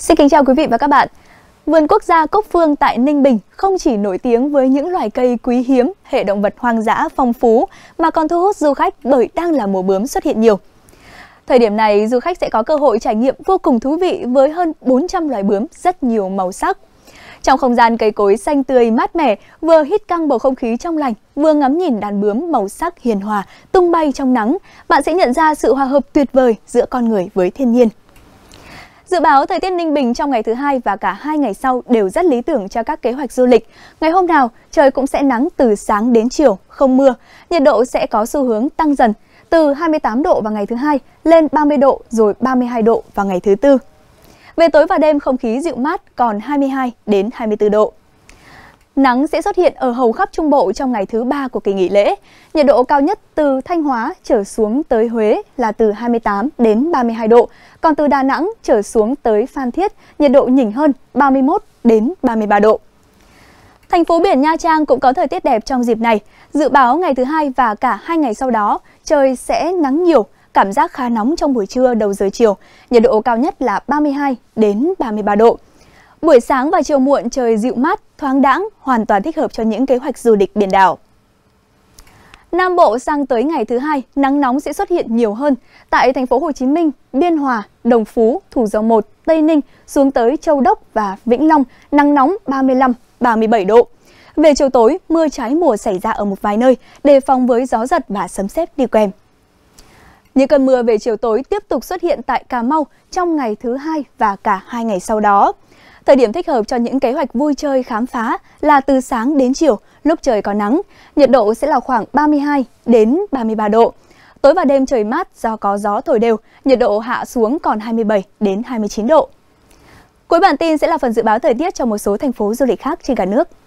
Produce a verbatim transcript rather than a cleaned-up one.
Xin kính chào quý vị và các bạn. Vườn quốc gia Cốc Phương tại Ninh Bình không chỉ nổi tiếng với những loài cây quý hiếm, hệ động vật hoang dã phong phú mà còn thu hút du khách bởi đang là mùa bướm xuất hiện nhiều. Thời điểm này, du khách sẽ có cơ hội trải nghiệm vô cùng thú vị với hơn bốn trăm loài bướm rất nhiều màu sắc. Trong không gian cây cối xanh tươi mát mẻ, vừa hít căng bầu không khí trong lành, vừa ngắm nhìn đàn bướm màu sắc hiền hòa tung bay trong nắng, bạn sẽ nhận ra sự hòa hợp tuyệt vời giữa con người với thiên nhiên. Dự báo thời tiết Ninh Bình trong ngày thứ hai và cả hai ngày sau đều rất lý tưởng cho các kế hoạch du lịch. Ngày hôm nào, trời cũng sẽ nắng từ sáng đến chiều, không mưa. Nhiệt độ sẽ có xu hướng tăng dần, từ hai mươi tám độ vào ngày thứ hai lên ba mươi độ rồi ba mươi hai độ vào ngày thứ tư. Về tối và đêm không khí dịu mát còn hai mươi hai đến hai mươi tư độ. Nắng sẽ xuất hiện ở hầu khắp Trung Bộ trong ngày thứ ba của kỳ nghỉ lễ. Nhiệt độ cao nhất từ Thanh Hóa trở xuống tới Huế là từ hai mươi tám đến ba mươi hai độ. Còn từ Đà Nẵng trở xuống tới Phan Thiết, nhiệt độ nhỉnh hơn ba mươi mốt đến ba mươi ba độ. Thành phố biển Nha Trang cũng có thời tiết đẹp trong dịp này. Dự báo ngày thứ hai và cả hai ngày sau đó, trời sẽ nắng nhiều, cảm giác khá nóng trong buổi trưa đầu giờ chiều. Nhiệt độ cao nhất là ba mươi hai đến ba mươi ba độ. Buổi sáng và chiều muộn trời dịu mát, thoáng đãng, hoàn toàn thích hợp cho những kế hoạch du lịch biển đảo. Nam Bộ sang tới ngày thứ hai, nắng nóng sẽ xuất hiện nhiều hơn. Tại thành phố Hồ Chí Minh, Biên Hòa, Đồng Phú, Thủ Dầu Một, Tây Ninh xuống tới Châu Đốc và Vĩnh Long, nắng nóng ba mươi lăm đến ba mươi bảy độ. Về chiều tối, mưa trái mùa xảy ra ở một vài nơi, đề phòng với gió giật và sấm sét đi kèm. Những cơn mưa về chiều tối tiếp tục xuất hiện tại Cà Mau trong ngày thứ hai và cả hai ngày sau đó. Thời điểm thích hợp cho những kế hoạch vui chơi khám phá là từ sáng đến chiều, lúc trời có nắng, nhiệt độ sẽ là khoảng ba mươi hai đến ba mươi ba độ. Tối và đêm trời mát do có gió thổi đều, nhiệt độ hạ xuống còn hai mươi bảy đến hai mươi chín độ. Cuối bản tin sẽ là phần dự báo thời tiết cho một số thành phố du lịch khác trên cả nước.